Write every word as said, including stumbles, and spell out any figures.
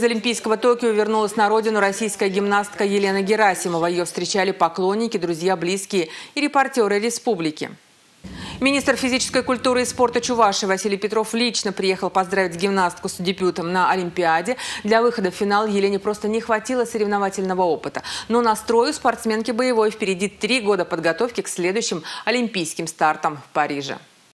из Олимпийского Токио вернулась на родину российская гимнастка Елена Герасимова. Ее встречали поклонники, друзья, близкие и репортеры республики. Министр физической культуры и спорта Чувашии Василий Петров лично приехал поздравить гимнастку с дебютом на Олимпиаде. Для выхода в финал Елене просто не хватило соревновательного опыта. Но настрой у спортсменки боевой. Впереди три года подготовки к следующим олимпийским стартам в Париже.